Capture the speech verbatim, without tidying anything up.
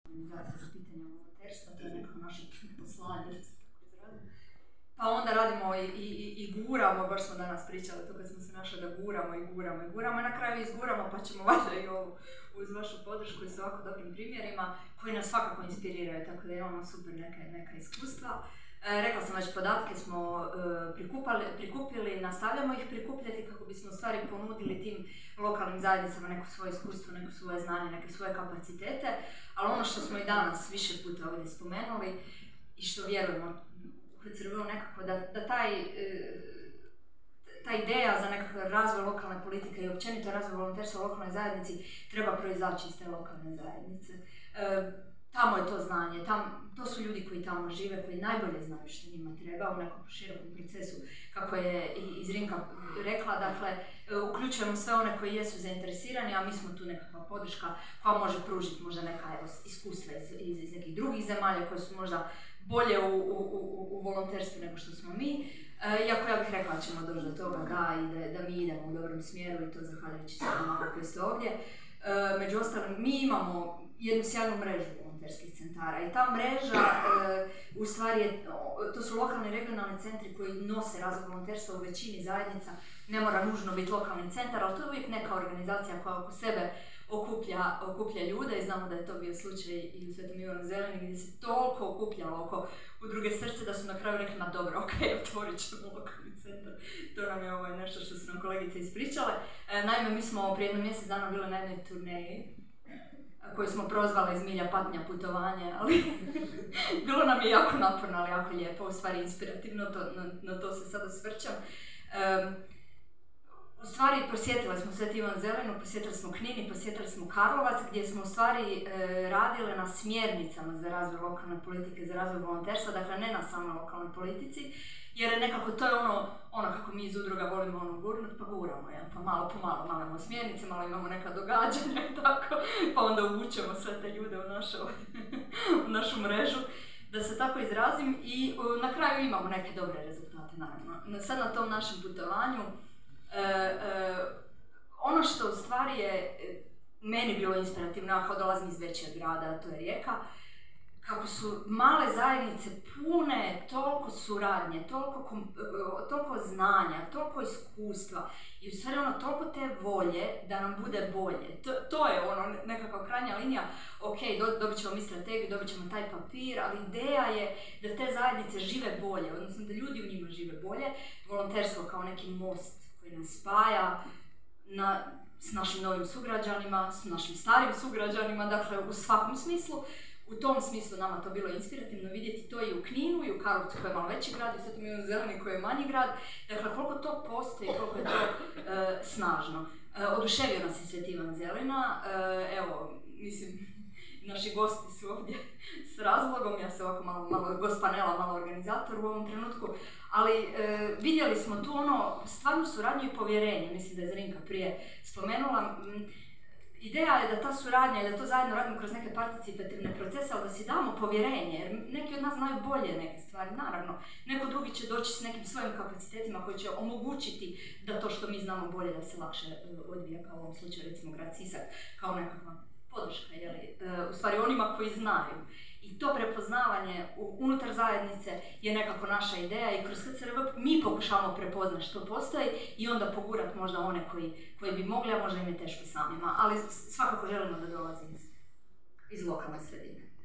za pitanje volonterstva, to je nekako naše poslanje, da se tako izrazim. Pa onda radimo i, i, i guramo, baš smo danas pričali to kad smo se našli da guramo i guramo i guramo i na kraju izguramo pa ćemo valjda i ovo uz vašu podršku i s ovako dobrim primjerima koji nas svakako inspiriraju, tako da imamo super neke, neka iskustva. E, rekla sam već, podatke smo e, prikupali, prikupili, nastavljamo ih prikupljati kako bismo u stvari ponudili tim lokalnim zajednicama neko svoje iskustvo, neko svoje znanje, neke svoje kapacitete, ali ono što smo i danas više puta ovdje spomenuli i što vjerujemo crvilo nekako da, da taj, e, ta ideja za nekakav razvoj lokalne politike i općenito razvoj volonterstva u lokalnoj zajednici treba proizaći iz te lokalne zajednice. E, tamo je to znanje, tam, to su ljudi koji tamo žive, koji najbolje znaju što njima treba u nekom širokom procesu, kako je i Zrinka rekla, dakle, uključujemo sve one koji jesu zainteresirani, a mi smo tu nekakva podrška koja može pružiti možda neka evo, iskustva iz, iz, iz nekih drugih zemalja koji su možda bolje u, u, u, u volonterstvu nego što smo mi. E, iako ja bih rekla da ćemo doći do toga da, i da, da mi idemo u dobrom smjeru i to zahvaljujući svima koji ste ovdje. E, među ostalim, mi imamo jednu sjajnu mrežu volonterskih centara i ta mreža, e, u stvari, je, to su lokalni i regionalni centri koji nose razvoj volonterstva u većini zajednica. Ne mora nužno biti lokalni centar, ali to je uvijek neka organizacija koja oko sebe okuplja, okuplja ljude i znamo da je to bio slučaj i u Svetom Ivanu Zelini gdje se toliko okupljalo oko udruge Srce da su na kraju rekli, ma dobro, ok, otvorit ćemo lokalni centar. To nam je ovo nešto što su nam kolegice ispričale. E, naime, mi smo prije jedno mjesec dana bili na jednoj turneji koju smo prozvali Zmilja patnja putovanje, ali bilo nam je jako naporno, ali jako lijepo, u stvari inspirativno, to, na, na to se sada svrćam. Um, u stvari posjetili smo Sveti Ivan Zelinu, posjetili smo Knin i posjetili smo Karlovac, gdje smo u stvari e, radile na smjernicama za razvoj lokalne politike, za razvoj volonterstva, dakle ne na samo lokalnoj politici, jer nekako to je ono, ono kako mi iz udruga volimo ono gurnut, pa guramo, ja, pa malo po malo, malo imamo smjernice, malo imamo neka događanja i tako, pa onda uvučemo sve te ljude u našu, u našu mrežu, da se tako izrazim, i uh, na kraju imamo neke dobre rezultate, naravno. Sad na tom našem putovanju, uh, uh, ono što u stvari je meni bilo inspirativno, ako dolazim iz većeg grada, to je Rijeka, kako su male zajednice pune toliko suradnje, toliko, toliko znanja, toliko iskustva i u stvari ono toliko te volje da nam bude bolje. To, to je ono nekakva krajnja linija, ok, do, dobit ćemo mi strategiju, dobit ćemo taj papir, ali ideja je da te zajednice žive bolje, odnosno da ljudi u njima žive bolje. Volonterstvo kao neki most koji nas spaja na, s našim novim sugrađanima, s našim starim sugrađanima, dakle u svakom smislu. U tom smislu nama to bilo inspirativno vidjeti to i u Kninu i u Karlovcu koji je malo veći grad i Svetom Ivanu Zelini koji je manji grad. Dakle, koliko to postoji, koliko je to e, snažno. E, oduševio nas je Sveti Ivan Zelina. E, evo, mislim, naši gosti su ovdje s razlogom, ja se ovako malo, malo gost panela, malo organizator u ovom trenutku, ali e, vidjeli smo tu ono stvarnu suradnju i povjerenje, mislim da je Zrinka prije spomenula. Ideja je da ta suradnja i da to zajedno radimo kroz neke participativne procese, ali da si damo povjerenje, jer neki od nas znaju bolje neke stvari, naravno. Neko drugi će doći s nekim svojim kapacitetima koji će omogućiti da to što mi znamo bolje da se lakše odvija, kao u ovom slučaju recimo grad Sisak, kao nekakva podrška, jeli, u stvari onima koji znaju. I to prepoznavanje unutar zajednice je nekako naša ideja i kroz H C R V mi pokušavamo prepoznati što postoji i onda pogurati možda one koji, koji bi mogli, a možda im je teško samima, ali svakako želimo da dolazi iz, iz lokalne sredine.